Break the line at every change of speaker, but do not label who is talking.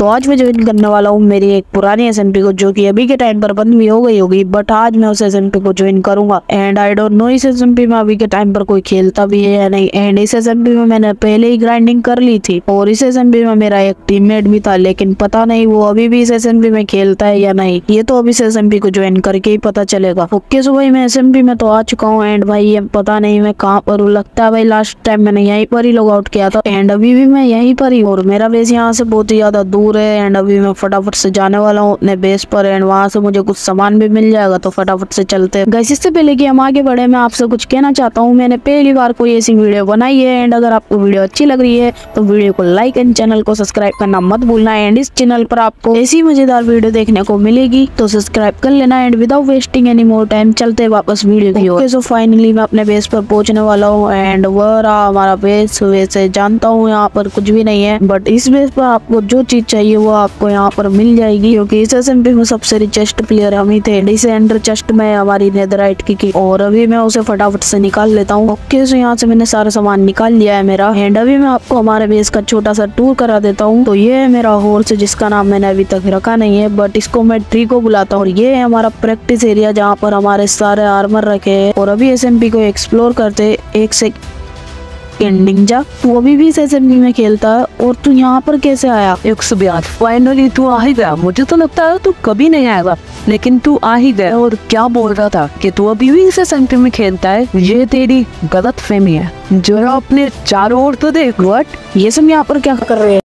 तो आज मैं ज्वाइन करने वाला हूँ मेरी एक पुरानी एसएमपी को, जो कि अभी के टाइम पर बंद भी हो गई होगी, बट आज मैं उस एसएमपी को ज्वाइन करूंगा। एंड आई डोंट नो इस एसएमपी में अभी के टाइम पर कोई खेलता भी है या नहीं। एंड इस एसएमपी में मैंने पहले ही ग्राइंडिंग कर ली थी और इस एसएमपी में मेरा एक टीममेट भी था, लेकिन पता नहीं वो अभी भी इस एसएमपी में खेलता है या नहीं। ये तो अभी इस एसएमपी को ज्वाइन करके ही पता चलेगा। ओके सो भाई मैं एसएमपी में तो आ चुका हूँ। एंड भाई ये पता नहीं मैं कहाँ पर हूँ, लगता है भाई लास्ट टाइम मैंने यहीं पर ही लॉग आउट किया था। एंड अभी भी मैं यहीं पर ही, और मेरा बेस यहाँ से बहुत ही ज्यादा दूर है। एंड अभी मैं फटाफट से जाने वाला हूँ अपने बेस पर, एंड वहाँ से मुझे कुछ सामान भी मिल जाएगा, तो फटाफट से चलते हैं। गाइस इससे पहले कि हम आगे बढ़े, मैं आपसे कुछ कहना चाहता हूँ। मैंने पहली बार कोई ऐसी वीडियो बनाई है, एंड अगर आपको वीडियो अच्छी लग रही है तो वीडियो को लाइक एंड चैनल को सब्सक्राइब करना मत भूलना। एंड इस चैनल पर आपको ऐसी मजेदार वीडियो देखने को मिलेगी, तो सब्सक्राइब कर लेना। And without wasting any more time चलते वापस वीडियो की ओर। सो फाइनली मैं अपने बेस पर पहुंचने वाला हूँ। एंड वह रहा हमारा बेस। वैसे जानता हूँ यहाँ पर कुछ भी नहीं है, बट इस बेस पर आपको जो चीज चाहिए वो आपको यहाँ पर मिल जाएगी, क्योंकि इस एसएमपी में सबसे रिचेस्ट प्लेयर हम ही थे। इसे एंडर चेस्ट में हमारी नेदरराइट की और अभी मैं उसे फटाफट से निकाल लेता हूँ। ओके सो यहाँ से मैंने सारा सामान निकाल लिया है मेरा। एंड अभी मैं आपको हमारे बेस का छोटा सा टूर करा देता हूँ। तो ये है मेरा हॉर्स, जिसका नाम मैंने अभी तक रखा नहीं है, बट इसको मैं ट्री को बुलाता हूँ। और ये है हमारा प्रैक्टिस एरिया, जहाँ पर हमारे सारे आर्मर रखे हैं। और अभी एसएमपी को एक्सप्लोर करते। एक से निंजा तू अभी भी इस एसएमपी में खेलता है, और तू यहाँ पर कैसे आया?
182 फाइनली तू आ ही गया। मुझे तो लगता है तू कभी नहीं आएगा, लेकिन तू आ ही गया। और क्या बोल रहा था कि तू अभी भी इस एसएमपी में खेलता है? ये तेरी गलत फहमी है। जरा अपने चारों ओर तो देख।
व्हाट? ये सब यहाँ पर क्या कर रहे हैं?